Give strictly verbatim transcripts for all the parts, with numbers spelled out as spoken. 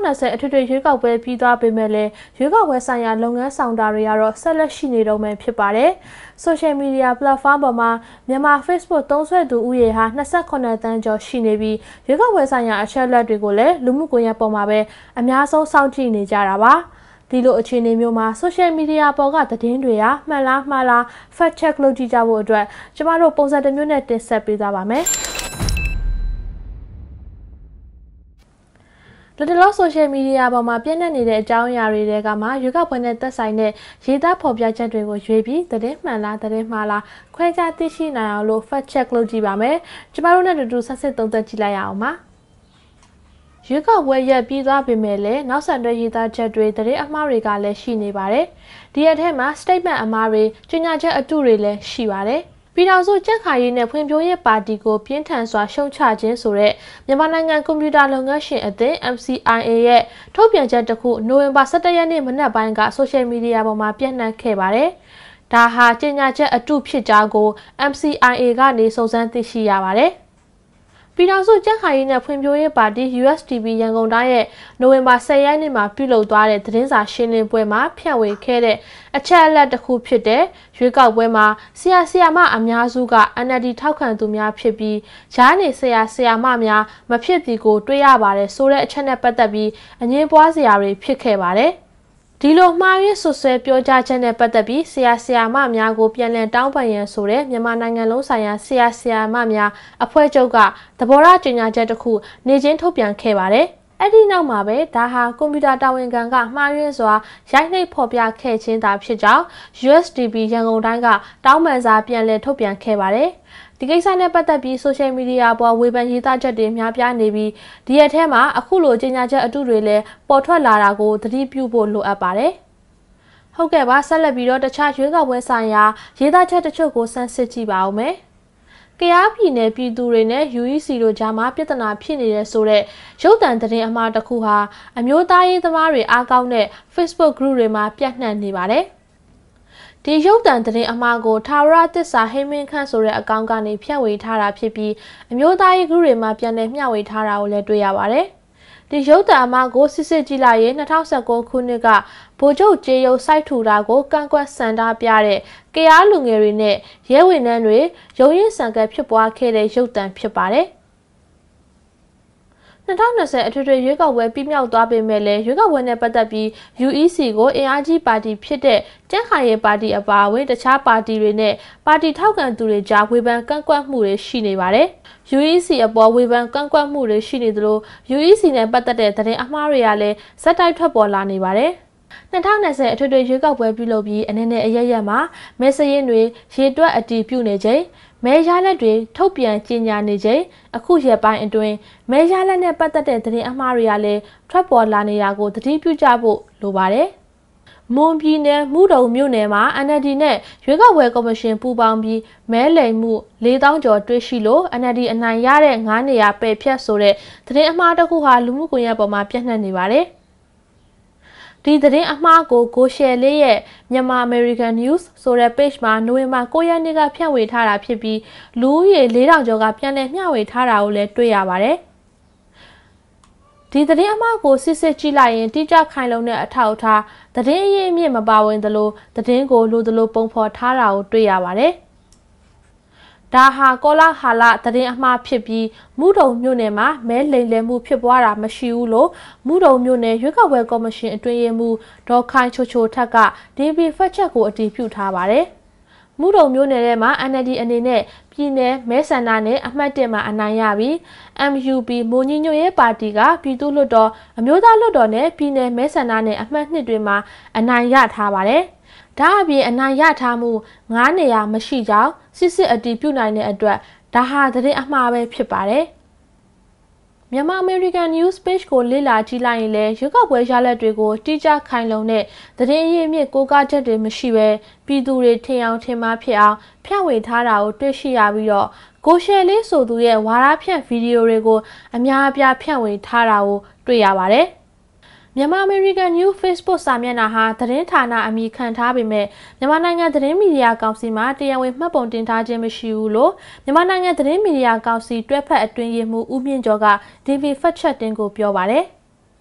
နှစ်ဆယ်အထွေထွေရွေးကောက်ပွဲပြီးသွားပေမဲ့လည်းရွေးကောက်ပွဲဆိုင်ရာလုပ်ငန်းဆောင်တာတွေကတော့ဆက်လက်ရှိနေတော့မှဖြစ်ပါတယ်။ Social media platform ပေါ်မှာမြန်မာ Facebook သုံးစွဲသူဦးရေဟာ၂၈တန်းကျော်ရှိနေပြီးရွေးကောက်ပွဲဆိုင်ရာအချက်အလက်တွေကိုလည်းလူမှုကွန်ရက်ပေါ်မှာပဲအများဆုံးစောင့်ကြည့်နေကြတာပါ။ဒီလိုအခြေအနေမျိုးမှာ social media ပေါ်ကသတင်းတွေဟာမှန်လားမှားလား fact check လုပ်ကြည့်ကြဖို့အတွက်ကျမတို့ပုံစံတစ်မျိုးနဲ့တင်ဆက်ပေးသွားပါမယ်။လတ်တလော social media ပေါ်မှာပြန့်နှံ့နေတဲ့အကြောင်းအရာတွေတဲကမှရွေးကောက်ပွဲနဲ့သက်ဆိုင်တဲ့ရေးသားဖော်ပြချက်တွေကိုရွေးပြီးသတင်းမှန်လားသတင်းမှားလားခွဲခြားသိရှိနိုင်အောင်လို့ fact check လုပ်ကြည့်ပါမယ်။ကျမတို့နဲ့အတူတူဆက်စစ်သုံးသပ်ကြည့်လိုက်ရအောင်ပါ။ရွေးကောက်ပွဲရက်ပြီးသွားပေမဲ့လည်းနောက်ဆက်တွဲရေးသားချက်တွေသတင်းအမှားတွေကလည်းရှိနေပါတယ်။ဒီအထက်မှာ statement အမှားတွေကြေညာချက်အတုတွေလည်းရှိပါတယ်။ပြည်ထောင်စုကြက်ခါရေးနဲ့ဖွံ့ဖြိုးရေးပါတီကိုပြင်းထန်စွာရှုံချခြင်းဆိုတဲ့မြန်မာနိုင်ငံကွန်ပျူတာလုပ်ငန်းရှင်အသင်း M C I A ရဲ့ထုတ်ပြန်ချက်တစ်ခုနိုဝင်ဘာ၁၁ရက်နေ့မနက်ပိုင်းက social media ပေါ်မှာပြန့်နှံ့ခဲ့ပါတယ်။ဒါဟာကြေညာချက်အတုဖြစ်ကြောင်းကို M C I A ကနေစုံစမ်းသိရှိရပါတယ်။ပြည်ထောင်စုကြက်ခါရေးနဲ့ဖွံ့ဖြိုးရေးပါတီ U S D P ရန်ကုန်တိုင်းရဲ့နိုဝင်ဘာ၁၀ရက်နေ့မှာပြုလုပ်သွားတဲ့သတင်းစာရှင်းလင်းပွဲမှာဖြန့်ဝေခဲ့တဲ့အချက်အလက်တစ်ခုဖြစ်တဲ့ရွေးကောက်ပွဲမှာဆရာဆရာမအများစုက N L D ထောက်ခံသူများဖြစ်ပြီးဂျားနေဆရာဆရာမများမဖြစ်သည်ကိုတွေ့ရပါတယ်ဆိုတဲ့အချက်နဲ့ပတ်သက်ပြီးအငြင်းပွားစရာတွေဖြစ်ခဲ့ပါတယ်။ဒီလိုမှားယွင်းဆွဆွဲပြောကြားချက်နဲ့ပတ်သက်ပြီးဆရာဆရာမများကိုပြန်လည်တောင်းပန်ရန်ဆိုတဲ့မြန်မာနိုင်ငံလုံးဆိုင်ရာဆရာဆရာမများအဖွဲ့ချုပ်ကသဘောထားကြေညာချက်တစ်ခုနေချင်းထုတ်ပြန်ခဲ့ပါတယ်။အဲ့ဒီနောက်မှာပဲဒါဟာကွန်ပျူတာတာဝန်ခံကမှားယွင်းစွာရိုက်နှိပ်ဖော်ပြခဲ့ခြင်းသာဖြစ်ကြောင်း U S D P ရန်ကုန်တိုင်းကတောင်းပန်စာပြန်လည်ထုတ်ပြန်ခဲ့ပါတယ်။ဒီကိစ္စနဲ့ပတ်သက်ပြီး social media ပေါ်ဝေဖန်ရေးသားချက်တွေများပြားနေပြီးဒီအထက်မှာအခုလိုကြေညာချက်အတုတွေလည်းပေါ်ထွက်လာတာကိုသတိပြုဖို့လိုအပ်ပါတယ်။ဟုတ်ကဲ့ပါဆက်လက်ပြီးတော့တခြားရွေးကောက်ပွဲဆိုင်ရာရေးသားချက်တချို့ကိုစမ်းစစ်ကြည့်ပါဦးမယ်။ကယားပြည်နယ်ပြည်သူတွေနဲ့ U E C တို့ကြားမှာပြဿနာဖြစ်နေတဲ့ဆိုတဲ့ရုပ်သံသတင်းအမှားတစ်ခုဟာအမျိုးသားရေးသမားတွေအားကောင်းတဲ့ Facebook group တွေမှာပြန့်နှံ့နေပါတယ်။ဒီရုပ်သံသတင်းအမှားကိုထာဝရသစ္စာဟိမင်းခန့်ဆိုတဲ့အကောင့်ကနေဖြန့်ဝေထားတာဖြစ်ပြီးအမျိုးသားရေး group တွေမှာပြန်လည်မျှဝေထားတာကိုလည်းတွေ့ရပါတယ်။ဒီရုပ်သံအမှားကိုစစ်စစ်ကြည့်လိုက်ရင်၂၀၁၉ခုနှစ်ကဗိုလ်ချုပ်ကျေးရုပ်စိုက်ထူတာကိုကန့်ကွက်ဆန္ဒပြတဲ့ကယားလူငယ်တွေနဲ့ရဲဝန်ထမ်းတွေရုံးရင်ဆန်ကပ်ဖြစ်ပွားခဲ့တဲ့ရုပ်သံဖြစ်ပါတယ်။၂၀၂၀အထွေထွေရွေးကောက်ပွဲပြီးမြောက်သွားပေမဲ့လည်းရွေးကောက်ပွဲနဲ့ပတ်သက်ပြီး U E C ကိုအင်အားကြီးပါတီဖြစ်တဲ့ကြက်ခါရေးပါတီအပါအဝင်တခြားပါတီတွေနဲ့ပါတီထောက်ခံသူတွေကြားဝေဖန်ကန့်ကွက်မှုတွေရှိနေပါတယ်။ U E C အပေါ်ဝေဖန်ကန့်ကွက်မှုတွေရှိနေသလို U E C နဲ့ပတ်သက်တဲ့သတင်းအမှားတွေကလည်းဇက်တိုက်ထွက်ပေါ်လာနေပါတယ်။၂၀၂၀အထွေထွေရွေးကောက်ပွဲပြုလုပ်ပြီးအနေနဲ့အရရက်မှာမဲစရင်းတွေရေတွက်အတည်ပြုနေချိန်မဲရလက်တွေထုတ်ပြန်ကြေညာနေချိန်အခုရက်ပိုင်းအတွင်းမဲရလက်နဲ့ပတ်သက်တဲ့သတင်းအမှားတွေကလည်းထွက်ပေါ်လာနေတာကိုသတိပြုကြဖို့လိုပါတယ်။မွန်ပြည်နယ်မုဒုံမြို့နယ်မှာ N L D နဲ့ရွေးကောက်ပွဲကော်မရှင်ပူးပေါင်းပြီးမဲလိမ်မှုလေးသောင်းကျော်တွေ့ရှိလို့ N L D အနိုင်ရတဲ့ငါးနေရာပယ်ဖြတ်ဆိုတဲ့သတင်းအမှားတစ်ခုဟာလူမှုကွန်ရက်ပေါ်မှာပြန့်နှံ့နေပါတယ်။ဒီသတင်းအမှားကိုကိုရှယ်လေးရဲ့မြန်မာ American News ဆိုတဲ့ page မှာနိုဝင်ဘာ၉ရက်နေ့ကဖြန့်ဝေထားတာဖြစ်ပြီးလူဦးရေလေးထောင်ကျော်ကပြန်လည်မျှဝေထားတာကိုလည်းတွေ့ရပါတယ်။ဒီသတင်းအမှားကိုစစ်စစ်ကြည့်လိုက်ရင်တိကျခိုင်လုံတဲ့အထောက်အထားသတင်းအရင်းအမြစ်မပါဝင်သလိုသတင်းကိုလိုသလိုပုံဖော်ထားတာကိုတွေ့ရပါတယ်။ဒါဟာကောလာဟာလသတင်းအမှားဖြစ်ပြီးမုဒုံမြို့နယ်မှာမဲလိမ်လည်မှုဖြစ်ပွားတာမရှိဘူးလို့မုဒုံမြို့နယ်ရွေးကောက်ပွဲကော်မရှင်အတွင်းရေးမှူးဒေါ်ခိုင်ချိုချိုထက်က D V B Fact Check ကိုအတည်ပြုထားပါတယ်။မုဒုံမြို့နယ်ထဲမှာ N L D အနေနဲ့ပြည်နယ်မဲဆန္ဒနဲ့အမှတ်တစ်မှာအနိုင်ရပြီး M U P မိုးညညွတ်ရေးပါတီကပြည်သူ့လွှတ်တော်အမျိုးသားလွှတ်တော်နဲ့ပြည်နယ်မဲဆန္ဒနဲ့အမှတ်နှစ်တွေမှာအနိုင်ရထားပါတယ်။ဒါအပြင်အနိုင်ရထားမှုငါးနေရာမရှိကြောင်းစစ်စစ်အတည်ပြုနိုင်တဲ့အတွက်ဒါဟာသတင်းအမှားပဲဖြစ်ပါတယ်။မြန်မာ American News Page ကိုလေ့လာကြည့်လိုက်ရင်လည်းရွေးကောက်ပွဲရလဒ်တွေကိုတိကျခိုင်လုံတဲ့သတင်းအရင်းအမြစ်ကိုးကားချက်တွေမရှိဘဲပြည်သူတွေထင်အောင်ထင်မှားဖြစ်အောင်ဖြန့်ဝေထားတာကိုတွေ့ရှိရပြီးတော့ကိုရှယ်လေးဆိုသူရဲ့ဝါဒဖြန့်ဗီဒီယိုတွေကိုအများအပြားဖြန့်ဝေထားတာကိုတွေ့ရပါတယ်။မြန်မာ American News Facebook စာမျက်နှာဟာသတင်းဌာနအမည်ခံထားပေမဲ့မြန်မာနိုင်ငံသတင်းမီဒီယာကောင်စီမှတရားဝင်မှတ်ပုံတင်ထားခြင်းမရှိဘူးလို့မြန်မာနိုင်ငံသတင်းမီဒီယာကောင်စီတွဲဖက်အတွင်းရေးမှူးဦးမြင့်ကျော်က D V B Fact Check တင်ကိုပြောပါတယ်။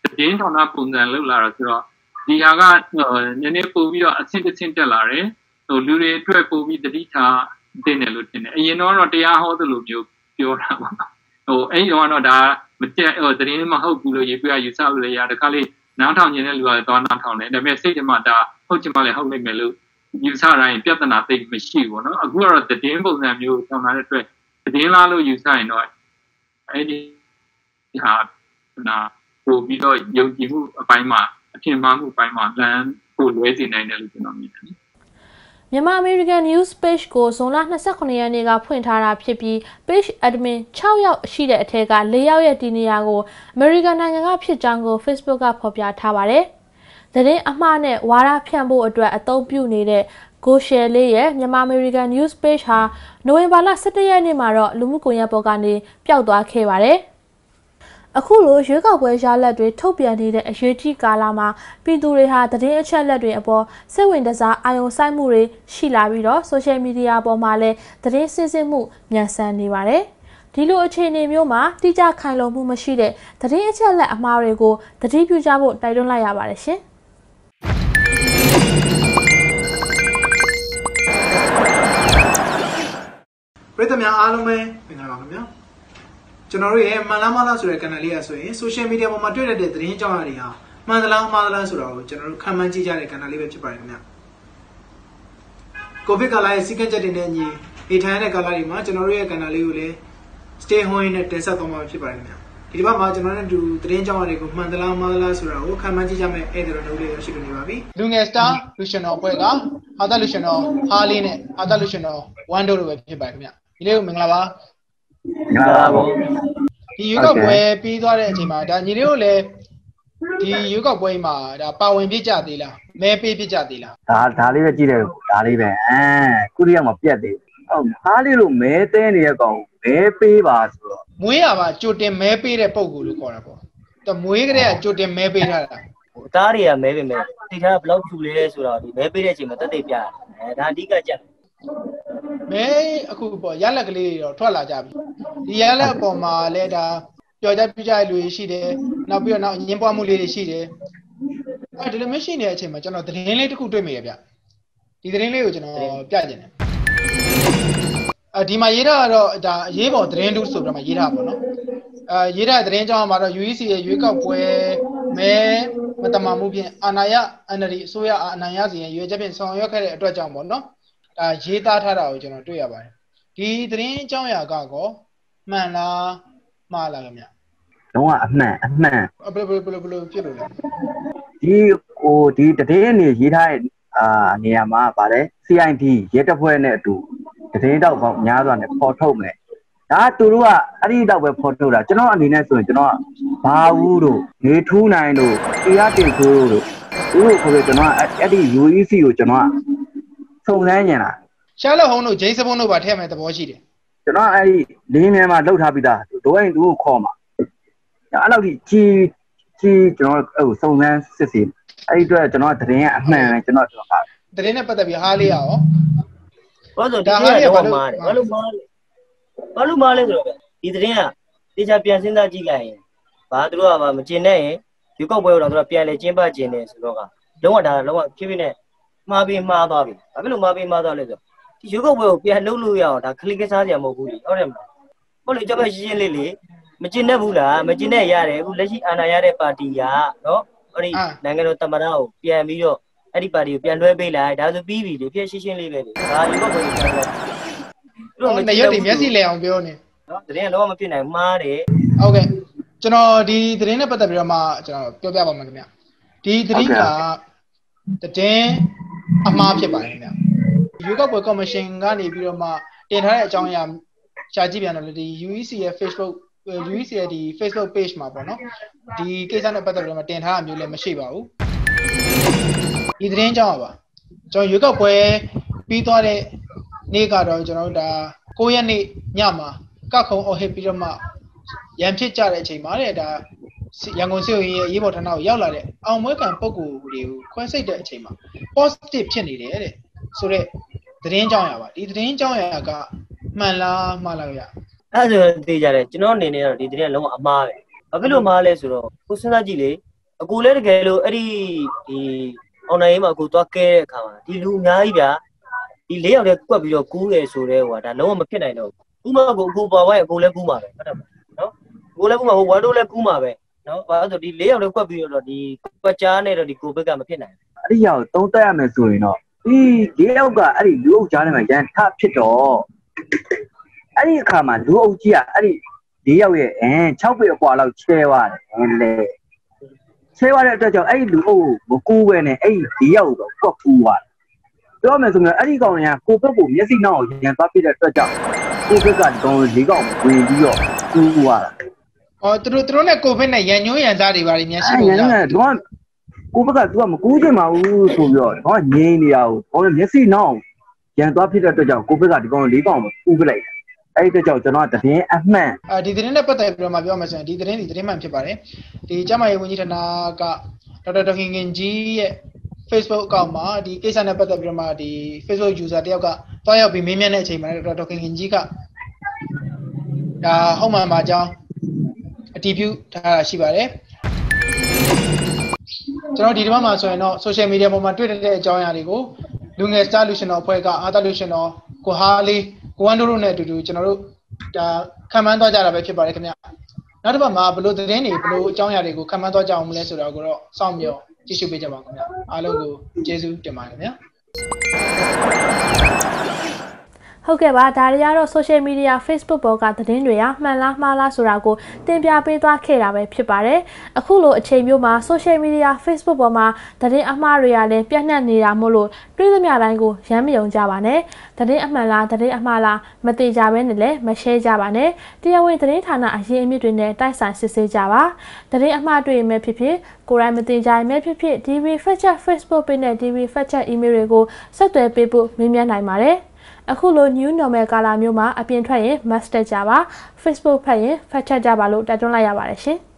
သတင်းဌာနပုံစံလောက်လာတော့ဆိုတော့ဒီဟာကနည်းနည်းပို့ပြီးတော့အဆင့်တစ်ဆင့်တက်လာတယ်ဟိုလူတွေအတွက်ပို့ပြီးတတိထားတင်တယ်လို့တင်တယ်အရင်တော့တရားဟောသလိုမျိုးပြောတာပါဟိုအဲ့တော့တော့ဒါမတက်ဟိုသတင်းမဟုတ်ဘူးလို့ရေးပြယူဆလို့ရတခါလေးနားထောင်နေတဲ့လူကသွားနားထောင်တယ်ဒါပေမဲ့စိတ်ထဲမှာဒါဟုတ်ချင်မှလည်းဟုတ်နိုင်မယ်လို့ယူဆတိုင်းပြဿနာသိမရှိဘူးเนาะအခုကတော့သတင်းပုံစံမျိုးထောင်လာတဲ့အတွက်သတင်းလားလို့ယူဆရင်တော့အဲ့ဒီဟာနာပို့ပြီးတော့ယုံကြည်မှုအပိုင်းမှာအထင်မှားမှုအပိုင်းမှာလမ်းပို့လွဲစေနိုင်တယ်လို့ကျွန်တော်မြင်တယ်မြန်မာ American News Page ကိုဇွန်လ၂၉ရက်နေ့ကဖွင့်ထားတာဖြစ်ပြီး Page Admin ၆ယောက်ရှိတဲ့အထက်က၄ယောက်ရဲ့ဒီနေရာကို American နိုင်ငံကဖြစ်ကြောင်းကို Facebook ကဖော်ပြထားပါတယ်။သတင်းအမှားနဲ့ဝါဒဖြန့်ဖို့အတွက်အသုံးပြုနေတဲ့ Go Share လေးရဲ့မြန်မာ American News Page ဟာနိုဝင်ဘာလ၁၁ရက်နေ့မှာတော့လူမှုကွန်ရက်ပေါ်ကနေပျောက်သွားခဲ့ပါတယ်။အခုလိုရွေးကောက်ပွဲရလဒ်တွေထုတ်ပြန်နေတဲ့အရေးကြီးကာလမှာပြည်သူတွေဟာသတင်းအချက်အလက်တွေအပေါ်စိတ်ဝင်စားအာရုံစိုက်မှုတွေရှိလာပြီးတော့ social media ပေါ်မှာလည်းသတင်းစစ်စစ်မှုမြန်ဆန်နေပါတယ်။ဒီလိုအခြေအနေမျိုးမှာတိကျခိုင်လုံမှုမရှိတဲ့သတင်းအချက်အလက်အမှားတွေကိုသတိပြုကြဖို့တိုက်တွန်းလိုက်ရပါတယ်ရှင်။ပရိသတ်များအားလုံးပဲမင်္ဂလာပါခင်ဗျာကျွန်တော်တို့ရဲ့မှန်လားမလားဆိုတဲ့ channel လေးရဆိုရင် social media ပေါ်မှာတွေ့ရတဲ့သတင်းကြောင်းတွေဟာမှန်သလားမှားသလားဆိုတာကိုကျွန်တော်တို့ခံမှန်းကြည့်ကြတဲ့ channel လေးပဲဖြစ်ပါတယ်ခင်ဗျာကိုဗစ်ကာလရဲ့စီကံချက်တွေနဲ့ညီနေထိုင်တဲ့ကာလတွေမှာကျွန်တော်တို့ရဲ့ channel လေးကိုလည်း stay home နဲ့တင်ဆက်သွားမှာဖြစ်ပါတယ်ခင်ဗျာဒီတစ်ပတ်မှာကျွန်တော်တို့တူသတင်းကြောင်းတွေကိုမှန်သလားမှားသလားဆိုတာကိုခံမှန်းကြည့်ကြမယ်အဲ့ဒါတော့တို့လေးရရှိနေပါပြီလူငယ် star luciano အဖွဲ့ကဟာတာ luciano ဟာလေးနဲ့ဟာတာ luciano one တို့လိုပဲဖြစ်ပါတယ်ခင်ဗျာဒီလေးကိုမင်္ဂလာပါမင်္ဂလာပါဘူးဒီရွေးကောက်ပွဲပြီးသွားတဲ့အချိန်မှာဒါညီလေးတို့လည်းဒီရွေးကောက်ပွဲမှာဒါပါဝင်ပြစ်ကြသေးလားမဲပေးပြစ်ကြသေးလားဒါဒါလေးပဲကြည့်တယ်ဒါလေးပဲအဲခုတည်းကမပြတ်သေးဟုတ်အားလေးလို့မဲတဲနေတဲ့ကောင်မဲပေးပါဆိုတော့မွေးရပါကြိုတင်မဲပေးတဲ့ပုံကိုလို့ခေါ်တာပေါ့တမွေးကလေးကကြိုတင်မဲပေးထားတာဟိုအသားတွေကမဲပေးမယ်တိထားဘလောက်ဖြူလေးလဲဆိုတော့ဒီမဲပေးတဲ့အချိန်မှာတက်တိတ်ပြတယ်အဲဒါအဓိကကြက်မဲအခုပေါ့ရလက်ကလေးတွေတော့ထွက်လာကြပြီဒီရလက်အပေါ်မှာလဲဒါပျော်ကြပြကြလူတွေရှိတယ်နောက်ပြီးတော့နောက်ရင်းပွားမှုလေးတွေရှိတယ်အဲဒီလိုမျိုးရှိနေတဲ့အချိန်မှာကျွန်တော်သတင်းလေးတစ်ခုတွေ့မိရဗျဒီသတင်းလေးကိုကျွန်တော်ပြချင်တယ်အဲဒီမှာရေးတာကတော့ဒါအရေးပေါ်သတင်းတူဆိုပြီးတော့မှရေးတာပေါ့နော်အဲရေးတဲ့သတင်းကြောင်းမှာတော့ U E C ရဲ့ရွေးကောက်ပွဲမဲမတမာမှုဖြင့်အာဏာရ N L D အစိုးရအာဏာရစီရင်ရွေးချက်ဖြင့်ဆောင်ရွက်ခဲ့တဲ့အတွက်ကြောင့်ပေါ့နော်ဒါရေးသားထားတာကိုကျွန်တော်တွေ့ရပါတယ်ဒီသတင်းအကြောင်းအရာကကောမှန်လားမှားလားခင်ဗျလုံးဝအမှန်အမှန်ဘယ်လိုဘယ်လိုဘယ်လိုဖြစ်လို့လဲဒီဟိုဒီသတင်းအနေရေးထားတဲ့အာနေရာမှာဗါလဲ C I D ရဲတပ်ဖွဲ့နဲ့အတူသတင်းတောက်ပေါင်းများစွာနဲ့ပေါ်ထုတ်မယ်ဒါသူတို့ကအဲ့ဒီတော့ပဲပေါ်ထုတ်တာကျွန်တော်အနေနဲ့ဆိုရင်ကျွန်တော်ကဘာဘူးတို့နေထူးနိုင်တို့တရားတင်ဆိုးတို့သူတို့ခေါ်ပြီးကျွန်တော်ကအဲ့ဒီ U E C ကိုကျွန်တော်ကစုံစမ်းနေတာရှာလို့ဟုံးတို့ဂျိမ်းစပွန်းတို့ပါထည့်မယ်သဘောရှိတယ်ကျွန်တော်အဲ့ဒီလင်းမြန်မှာလှုပ်ထားပြီးသားဒိုးရင်သူ့ကိုခေါ်မှာအဲ့လောက်ကြီးကြီးကြီးကျွန်တော်ဟိုစုံစမ်းစစ်စီအဲ့ဒီအတွက်ကျွန်တော်သတင်းကအမှန်ပဲကျွန်တော်ပြောတာသတင်းနဲ့ပတ်သက်ပြီးဟားလေးရအောင်ဘာလို့ဒါဟားလေးဘာလို့မားလဲဘာလို့မားလဲဘာလို့မားလဲဆိုတော့ဒီသတင်းကတေချာပြန်စဉ်းစားကြည့်လိုက်ရင်ဘာသူတို့ကမကျင်နဲ့ရင်ဒီကောက်ပွဲတော့သူကပြန်လေကျင်းပကျင်နေဆိုတော့ကလုံးဝဒါလုံးဝဖြည်းဖြည်းနဲ့မှားပြီးမှားသွားပြီဘာဖြစ်လို့မှားပြီးမှားသွားလဲဆိုဒီရုပ်ကောက်ပွဲကိုပြန်လှုပ်လို့ရအောင်ဒါခလီကစားကြမဟုတ်ဘူးလေဟုတ်တယ်မလားဟုတ်လေကြောက်ပဲရှင်းရှင်းလေးလေးမကျင်တတ်ဘူးလားမကျင်တတ်ရတယ်အခုလက်ရှိအာဏာရတဲ့ပါတီကနော်အဲ့ဒီနိုင်ငံတော်သမ္မတကိုပြန်ပြီးတော့အဲ့ဒီပါတီကိုပြန်လွှဲပေးလိုက်ဒါဆိုပြီးပြီလေပြည့်ရှင်းရှင်းလေးပဲလေဒါရုပ်ကောက်ပွဲကိုပြန်လို့သူတို့မရွတ်တွေမျက်စိလဲအောင်ပြောနေနော်တရင်တော့မဖြစ်နိုင်မှားတယ်ဟုတ်ကဲ့ကျွန်တော်ဒီသတင်းနဲ့ပတ်သက်ပြီးတော့မှကျွန်တော်ပြောပြပါမယ်ခင်ဗျဒီသတင်းကသတင်းအမှားဖြစ်ပါတယ်ခင်ဗျရွေးကောက်ပွဲကော်မရှင်ကနေပြီးတော့မှတင်ထားတဲ့အကြောင်းအရာရှာကြည့်ပြန်တော့ဒီ U E C ရဲ့ Facebook U E C ရဲ့ဒီ Facebook page မှာပေါ့နော်ဒီကိစ္စနဲ့ပတ်သက်ပြီးတော့မှတင်ထားတာမျိုးလည်းမရှိပါဘူးဒီသတင်းကြောင်းပါကျွန်တော်ရွေးကောက်ပွဲပြီးသွားတဲ့နေ့ကတော့ကျွန်တော်တို့ဒါ၉ရက်နေ့ညမှာကောက်ခုံအော်ဟစ်ပြီးတော့မှရန်ဖြစ်ကြတဲ့အချိန်မှာတဲ့ဒါရန်ကုန်စစ်ရေးရဲ့အရေးပေါ်ဌာနကိုရောက်လာတဲ့အောင်မွေးကံပုံကိုယ်တွေကိုခွဲစိတ်တဲ့အချိန်မှာ positive ဖြစ်နေတယ်တဲ့ဆိုတော့သတင်းကြောင်းရပါဒီသတင်းကြောင်းရကမှန်လားမှားလားရအဲ့ဒါဆိုသိကြတယ်ကျွန်တော်အနေနဲ့တော့ဒီသတင်းကလုံးဝအမှားပဲဘာဖြစ်လို့မှားလဲဆိုတော့ကိုစဉ်းစားကြည့်လေအကူလဲတကယ်လို့အဲ့ဒီဒီ online မှာအကူသွားကဲတဲ့အခါမှာဒီလူအများကြီးဗျာဒီလေးယောက်တည်းကွက်ပြီးတော့ကူးတယ်ဆိုတော့ဟိုဒါလုံးဝမဖြစ်နိုင်တော့ဘူးဥမာကိုအကူပေါ်ပိုင်းအကူလဲကူးမှာပဲဟုတ်တယ်မနော်အကူလဲကူးမှာဟိုဝါတို့လဲကူးမှာပဲနော်ဘာလို့ဆိုဒီလေးယောက်တည်းကွက်ပြီးတော့ဒီကွက်ကြားနဲ့တော့ဒီကိုဘက်ကမဖြစ်နိုင်ဘူးအဲ့ဒီရောက်သုံးသက်ရမယ်ဆိုရင်တော့ဒီလေးယောက်ကအဲ့ဒီလူအုပ်ကြားထဲမှာရန်ထဖြစ်တော့အဲ့ဒီအခါမှာလူအုပ်ကြီးကအဲ့ဒီလေးယောက်ရဲ့အဲ၆ပေအကွာလောက်ချဲသွားတယ်လေချဲသွားတဲ့အတွက်ကြောင့်အဲ့ဒီလူအုပ်ကိုမကူးပဲနဲ့အဲ့ဒီလေးယောက်တော့ကွက်ကူးသွားတယ်ပြောမယ်ဆိုရင်အဲ့ဒီကောင်တွေကကိုဘက်ကိုမျက်စိနှောက်ကိုရန်သွားဖြစ်တဲ့အတွက်ကြောင့်ကိုဘက်ကဒီကောင်လေးကောင်ဝင်ပြီးတော့ကူးသွားတာအော်သူတို့သူတို့နဲ့ကိုဗစ်နဲ့ရန်ညွှန်းရန်စားတွေပါလိမ့်များရှိလို့ရန်ညွှန်းတော့ကိုဘက်က तू ကမကူးချင်ပါဘူးဆိုပြီးတော့ဟောငိမ့်နေတာကိုဟောမျက်စိနှောက်ရန်သွားဖြစ်တဲ့အတွက်ကြောင့်ကိုဘက်ကဒီကောင်လေးကောင်ကိုကူးပလိုက်တယ်အဲ့ဒီအတွက်ကြောင့်ကျွန်တော်ကသတင်းအမှန်အဲဒီသတင်းနဲ့ပတ်သက်ပြီးတော့မှပြောမှဆိုရင်ဒီသတင်းဒီသတင်းမှန်ဖြစ်ပါတယ်ဒီကျမရေးဝန်ကြီးဌာနကဒေါက်တာဒေါခင်ခင်ကြီးရဲ့ Facebook အကောင့်မှာဒီကိစ္စနဲ့ပတ်သက်ပြီးတော့မှဒီ Facebook user တယောက်ကတွားရောက်ပြီးမေးမြန်းတဲ့အချိန်မှာဒေါက်တာဒေါခင်ခင်ကြီးကဒါဟုတ်မှန်ပါကြောင်းအတည်ပြုထားတာရှိပါတယ်ကျွန်တော်ဒီဒီမှာဆိုရင်တော့ social media ပေါ်မှာတွေ့တဲ့အကြောင်းအရာတွေကိုလူငယ် Star Solution အဖွဲ့ကအာသာ Solution ကိုဟာလေးကိုဝမ်ဒိုတို့နဲ့အတူတူကျွန်တော်တို့ဒါခံမှန်းသွားကြတာပဲဖြစ်ပါတယ်ခင်ဗျနောက်တစ်ပတ်မှာဘယ်လိုသတင်းတွေဘယ်လိုအကြောင်းအရာတွေကိုခံမှန်းသွားကြအောင်မလဲဆိုတော့ကိုတော့စောင့်မျှော်ကြည့်ရှုပေးကြပါခင်ဗျအားလုံးကိုကျေးဇူးတင်ပါတယ်ခင်ဗျဟုတ်ကဲ့ပါဒါတွေကတော့ social media Facebook ပေါ်ကသတင်းတွေရမှန်လားမှားလားဆိုတာကိုတင်ပြပေးသွားခဲ့တာပဲဖြစ်ပါတယ်အခုလိုအချိန်မျိုးမှာ social media Facebook ပေါ်မှာသတင်းအမှားတွေကလည်းပြန့်နှံ့နေတာမို့လို့တွေးသမျှတိုင်းကိုရမ်းမယုံကြပါနဲ့သတင်းအမှန်လားသတင်းအမှားလားမသိကြဘဲနဲ့လည်းမ share ကြပါနဲ့တရားဝင်သတင်းဌာနအရင်းအမြစ်တွေနဲ့တိုက်ဆိုင်စစ်ဆေးကြပါသတင်းအမှားတွေရင်ပဲဖြစ်ဖြစ်ကိုယ်တိုင်မသိကြရင်ပဲဖြစ်ဖြစ် ဒီ ဗီ Fact Check Facebook page နဲ့ ဒီ ဗီ Fact Check email တွေကိုဆက်သွယ်ပေးဖို့မေးမြန်းနိုင်ပါတယ်အခုလို new normal ကာလမျိုးမှာအပြင်ထွက်ရင် mask တက်ကြပါ Facebook ဖတ်ရင် fact check ကြပါလို့တိုက်တွန်းလိုက်ရပါတယ်ရှင်